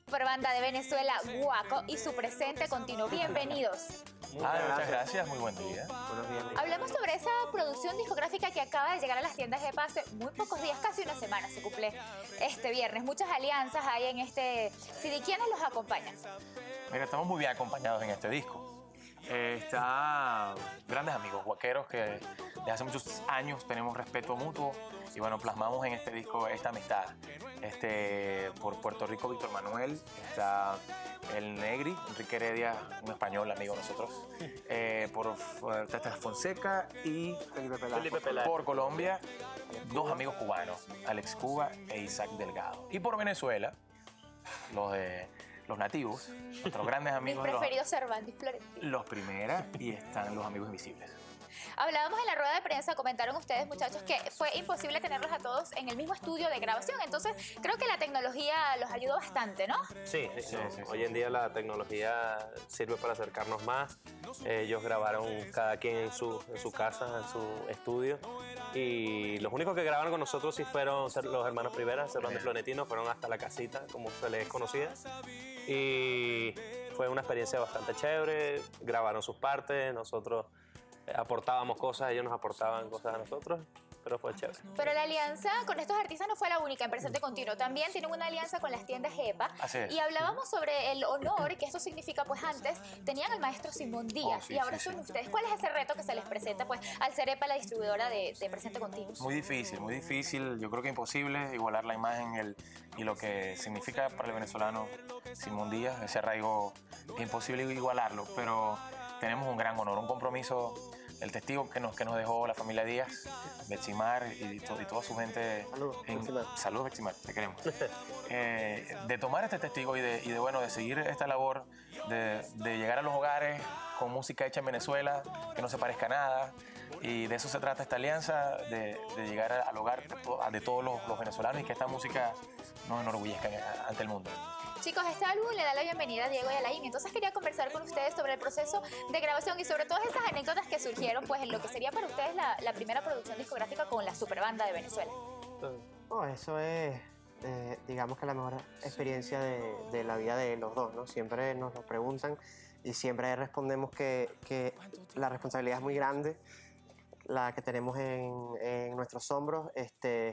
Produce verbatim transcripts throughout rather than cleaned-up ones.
superbanda de Venezuela, Guaco, y su presente continuo. Bienvenidos. Ah, muchas gracias, muy buen día. Buenos días. Hablemos sobre esa producción discográfica que acaba de llegar a las tiendas de hace muy pocos días, casi una semana, se cumple este viernes. Muchas alianzas hay en este C D. ¿Quiénes los acompañan? Mira, estamos muy bien acompañados en este disco. Eh, está grandes amigos guaqueros que desde hace muchos años tenemos respeto mutuo y bueno, plasmamos en este disco esta amistad. Este, por Puerto Rico, Víctor Manuel, está el Negri, Enrique Heredia, un español amigo de nosotros, eh, por Tata Fonseca y Felipe Peláez. Felipe Peláez. Por Colombia, dos amigos cubanos, Alex Cuba e Isaac Delgado. Y por Venezuela, los de los nativos, nuestros grandes amigos. Mis preferidos, Cervantes Florentino. Los primeras, y están los amigos invisibles. Hablábamos en la rueda de prensa, comentaron ustedes, muchachos, que fue imposible tenerlos a todos en el mismo estudio de grabación. Entonces, creo que la tecnología los ayudó bastante, ¿no? Sí, sí, no, sí, hoy en día la tecnología sirve para acercarnos más. Ellos grabaron cada quien en su, en su casa, en su estudio. Y los únicos que grabaron con nosotros sí fueron los hermanos Rivera, Cervantes Florentino, fueron hasta la casita, como se les conocía. Y fue una experiencia bastante chévere. Grabaron sus partes, nosotros aportábamos cosas, ellos nos aportaban cosas a nosotros, pero fue chévere. Pero la alianza con estos artistas no fue la única en Presente Continuo. También tienen una alianza con las tiendas EPA. Así es. Y hablábamos sobre el honor que esto significa, pues antes tenían al maestro Simón Díaz, oh, sí, y ahora sí, son sí. ustedes. ¿Cuál es ese reto que se les presenta, pues, al ser EPA la distribuidora de, de Presente Continuo? Muy difícil, muy difícil. Yo creo que imposible igualar la imagen el, y lo que significa para el venezolano Simón Díaz. Ese arraigo es imposible igualarlo, pero tenemos un gran honor, un compromiso. El testigo que nos, que nos dejó la familia Díaz, Beximar y, to, y toda su gente. Salud, en, Beximar. Salud, Beximar, te queremos. eh, de tomar este testigo y de, y de, bueno, de seguir esta labor, de, de llegar a los hogares con música hecha en Venezuela, que no se parezca a nada. Y de eso se trata esta alianza, de, de llegar al hogar de, to, de todos los, los venezolanos y que esta música nos enorgullezca ante el mundo. Chicos, este álbum le da la bienvenida a Diego y Alain, entonces quería conversar con ustedes sobre el proceso de grabación y sobre todas esas anécdotas que surgieron pues en lo que sería para ustedes la, la primera producción discográfica con la superbanda de Venezuela. Oh, eso es, eh, digamos que la mejor experiencia de, de la vida de los dos, ¿no? Siempre nos lo preguntan y siempre respondemos que, que la responsabilidad es muy grande, la que tenemos en, en nuestros hombros, este,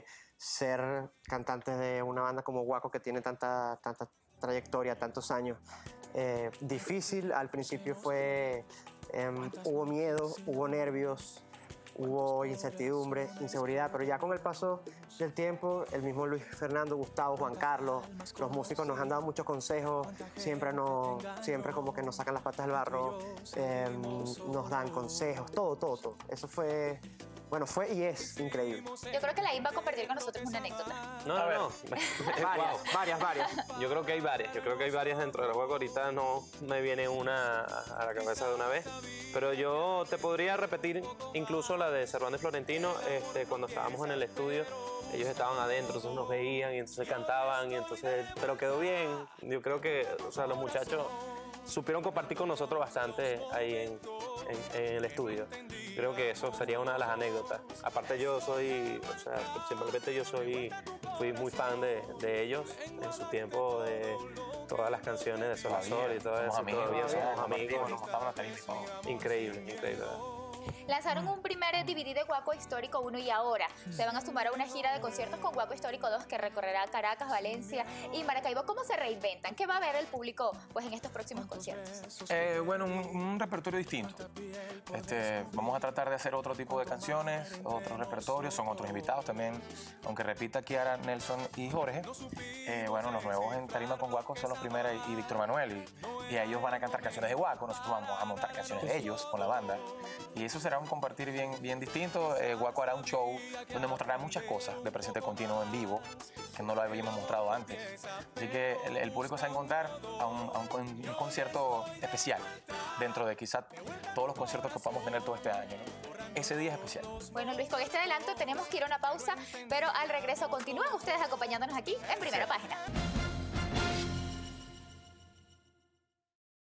ser cantantes de una banda como Guaco que tiene tanta, tanta trayectoria, tantos años. Eh, difícil, al principio fue, eh, hubo miedo, hubo nervios, hubo incertidumbre, inseguridad, pero ya con el paso del tiempo, el mismo Luis Fernando, Gustavo, Juan Carlos, los músicos nos han dado muchos consejos, siempre, nos, siempre como que nos sacan las patas del barro, eh, nos dan consejos, todo, todo, todo. Eso fue... Bueno, fue y es increíble. Yo creo que Alain va a compartir con nosotros una anécdota. No, no, no. varias, wow. varias, varias. Yo creo que hay varias. Yo creo que hay varias dentro de los juegos. Ahorita no me viene una a la cabeza de una vez. Pero yo te podría repetir incluso la de Cervantes Florentino. Este, cuando estábamos en el estudio, ellos estaban adentro, entonces nos veían y entonces cantaban. Y entonces, pero quedó bien. Yo creo que, o sea, los muchachos supieron compartir con nosotros bastante ahí en, en, en el estudio. Creo que eso sería una de las anécdotas. Aparte yo soy, o sea, simplemente yo soy, fui muy fan de, de ellos en su tiempo, de todas las canciones de Sol a Sol y todo eso. Amigos, todavía somos amigos. Nos montamos la tarima. Increíble, increíble. Lanzaron un primer D V D de Guaco Histórico uno y ahora se van a sumar a una gira de conciertos con Guaco Histórico dos que recorrerá Caracas, Valencia y Maracaibo. ¿Cómo se reinventan? ¿Qué va a ver el público pues, en estos próximos conciertos? Eh, bueno, un, un repertorio distinto. Este, vamos a tratar de hacer otro tipo de canciones, otros repertorios, son otros invitados también, aunque repita Kiara, Nelson y Jorge. Eh, bueno, los nuevos en tarima con Guaco son los primeros y, y Víctor Manuel. Y, y ellos van a cantar canciones de Guaco, nosotros vamos a montar canciones de ellos con la banda. Y eso será un compartir bien, bien distinto. Eh, Guaco hará un show donde mostrará muchas cosas de Presente Continuo en vivo, que no lo habíamos mostrado antes. Así que el, el público se va a encontrar a un, a un, un concierto especial, dentro de quizás todos los conciertos que podamos tener todo este año, ¿no? Ese día es especial. Bueno, Luis, con este adelanto tenemos que ir a una pausa, pero al regreso continúan ustedes acompañándonos aquí en Primera Sí. Página.